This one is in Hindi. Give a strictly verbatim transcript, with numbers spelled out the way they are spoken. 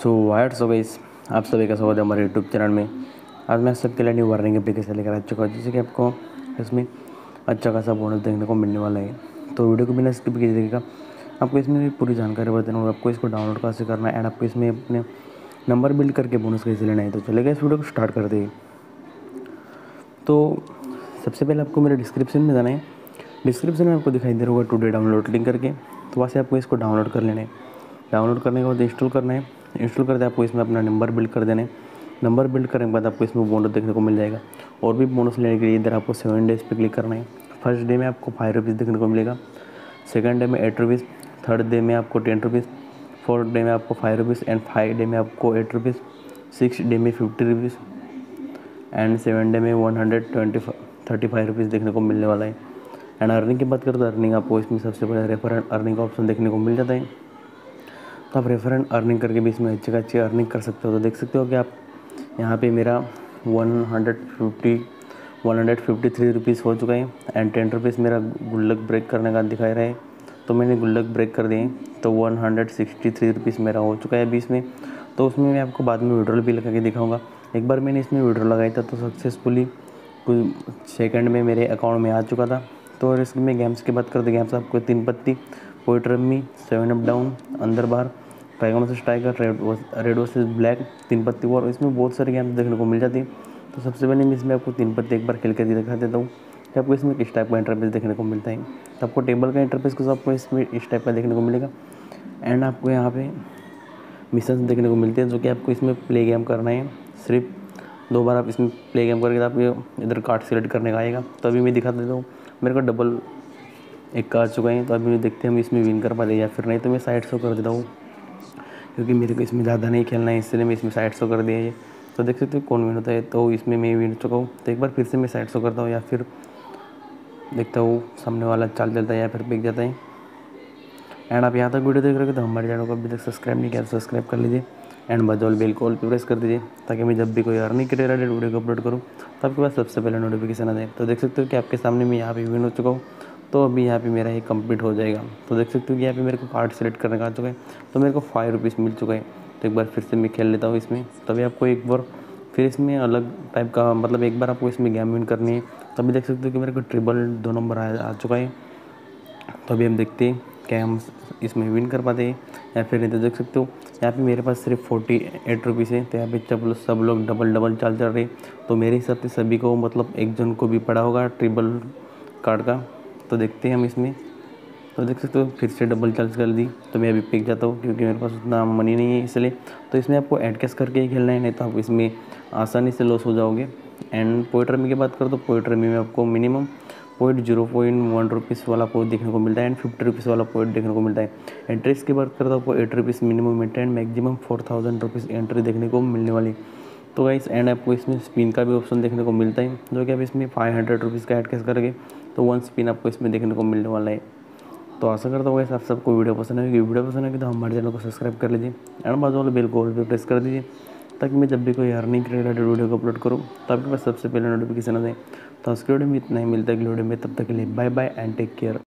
सो वाइट सो गाइस, आप सभी का स्वागत है हमारे यूट्यूब चैनल में। आज मैं सबके लिए न्यू वार्निंग एप्लीकेशन लेकर आ चुका हूँ, जिससे कि आपको इसमें अच्छा खासा बोनस देखने को मिलने वाला है। तो वीडियो को बिना स्किप किए देखिएगा, आपको इसमें भी पूरी जानकारी बताना होगा, आपको इसको डाउनलोड कैसे करना है एंड आपको इसमें अपने नंबर बिल्ड करके बोनस कैसे लेना है। तो चलेगा इस वीडियो को स्टार्ट करते हैं। तो सबसे पहले आपको मेरे डिस्क्रिप्शन में जाना है। डिस्क्रिप्शन में आपको दिखाई दे रहा होगा टुडे डाउनलोड लिंक करके, तो वहाँ से आपको इसको डाउनलोड कर लेना है। डाउनलोड करने के बाद इंस्टॉल करना है। इंस्टॉल करते आपको इसमें अपना नंबर बिल्ड कर देना है। नंबर बिल्ड करने के बाद आपको इसमें बोनस देखने को मिल जाएगा। और भी बोनस लेने के लिए इधर आपको सेवन डेज़ पे क्लिक करना है। फर्स्ट डे में आपको फाइव रुपीज़ देखने को मिलेगा, सेकंड डे में एट रुपीज़, थर्ड डे में आपको टेन रुपीज़, फोर्थ डे में आपको five rupees and five day में आपको एट रुपीज़, सिक्स डे में fifty rupees and seven day में one hundred twenty thirty five rupees देखने को मिलने वाला है। एंड अर्निंग की बात करें तो अर्निंग आपको इसमें सबसे पहले रेफरेंट अर्निंग का ऑप्शन देखने को मिल जाता है। तो आप रेफरेंट अर्निंग करके भी इसमें अच्छी अच्छी अर्निंग कर सकते हो। तो देख सकते हो कि आप यहाँ पे मेरा one hundred fifty one hundred fifty three rupees हो चुका है एंड टेन रुपीज़ मेरा गुल्लक ब्रेक करने का दिखाई रहा है, तो मैंने गुल्लक ब्रेक कर दिए। तो one hundred sixty three rupees मेरा हो चुका है अभी इसमें। तो उसमें मैं आपको बाद में विड्रॉल भी लगा के दिखाऊंगा। एक बार मैंने इसमें विड्रॉल लगाया था तो सक्सेसफुली कुछ सेकंड में मेरे अकाउंट में आ चुका था। तो और इसमें गेम्स की बात करते गेम्स आपको Teen Patti, point rummy, seven up down, Andar Bahar, tiger versus tiger, red red versus black, Teen Patti war, इसमें बहुत सारे गेम्स देखने को मिल जाती हैं। तो सबसे पहले मैं इसमें आपको तीन पत्ती एक बार खेल कर दिखा देता हूँ कि आपको इसमें किस टाइप का इंटरफेस देखने को मिलता है। तो आपको टेबल का इंटरफेस को आपको इसमें इस टाइप का देखने को मिलेगा एंड आपको यहाँ पे मिशन देखने को मिलते हैं, जो कि आपको इसमें प्ले गेम करना है। सिर्फ दो बार आप इसमें प्ले गेम करके आप इधर कार्ड सेलेक्ट करने का आएगा। तो अभी मैं दिखा देता हूँ, मेरे को डबल एक का आ चुका है। तो अभी देखते हैं हम इसमें विन कर पाते या फिर नहीं। तो मैं साइड शो कर देता हूँ, क्योंकि मेरे को इसमें ज़्यादा नहीं खेलना है, इसलिए मैं इसमें साइड शो कर दिया है। तो देख सकते हो कौन विन होता है। तो इसमें मैं विन चुका हूँ। तो एक बार फिर से मैं साइड शो करता हूँ या फिर देखता हूँ सामने वाला चाल चलता है या फिर बिक जाता है। एंड आप यहाँ तक वीडियो देख रहे हो तो हमारे चैनल को अभी तक सब्सक्राइब नहीं किया तो सब्सक्राइब कर लीजिए एंड बजौल बेल को ऑल पे प्रेस कर दीजिए, ताकि मैं जब भी कोई अर्निंग के रिलेटेड वीडियो को अपलोड करूँ तो आपके पास सबसे पहले नोटिफिकेशन आ जाए। तो देख सकते हो कि आपके सामने मैं यहाँ पे विन हो चुका हूँ। तो अभी यहाँ पे मेरा ये कंप्लीट हो जाएगा। तो देख सकते हो कि यहाँ पे मेरे को कार्ड सेलेक्ट करने का आ चुका है, तो मेरे को फाइव रुपीज़ मिल चुका है। तो एक बार फिर से मैं खेल लेता हूँ इसमें। तभी आपको एक बार फिर इसमें अलग टाइप का मतलब एक बार आपको इसमें गेम विन करनी है। तभी देख सकते हो कि मेरे को ट्रिपल दो नंबर आ, आ चुका है। तो अभी हम देखते हैं क्या हम इसमें विन कर पाते हैं या फिर नहीं। तो देख सकते हो यहाँ पे मेरे पास सिर्फ फोर्टी एट रुपीज़ है। तो यहाँ पे सब लोग सब लोग डबल डबल चाल चल रहे। तो मेरे हिसाब से सभी को मतलब एक जन को भी पड़ा होगा ट्रिपल कार्ड का। तो देखते हैं हम इसमें। तो देख सकते हो फिर से डबल चार्ज कर दी। तो मैं अभी पिक जाता हूँ, क्योंकि मेरे पास उतना मनी नहीं है इसलिए। तो इसमें आपको एड कैश करके ही खेलना है, नहीं तो आप इसमें आसानी से लॉस हो जाओगे। एंड पोइट रमी की बात करो तो पोइट रमी में आपको minimum point zero point one rupees वाला पॉइंट देखने को मिलता है एंड फिफ्टी रुपीज़ वाला पॉइंट देखने को मिलता है। एंट्रीज की बात करें तो आपको एट रुपीज़ मिनिमम मिलता है and maximum four thousand rupees entry देखने को मिलने वाली। तो गाइस एंड आपको इसमें स्पिन का भी ऑप्शन देखने को मिलता है, जो कि आप इसमें फाइव हंड्रेड रुपीज़ का एड कैश करेंगे तो वन स्पिन आपको इसमें देखने को मिलने वाला है। तो आशा करता हूँ आप सबको वीडियो पसंद आएगी। वीडियो पसंद आएगी तो हमारे चैनल को सब्सक्राइब कर लीजिए एंड बाजू वाले बेल को ऑल पे प्रेस कर दीजिए, ताकि मैं जब भी कोई अर्निंग रिलेटेड वीडियो को अपलोड करूँ तो आपके पास सबसे पहले नोटिफिकेशन आ जाए। तो उसके वीडियो में इतना ही मिलता है अगले वीडियो में। तब तक के लिए bye bye and take care.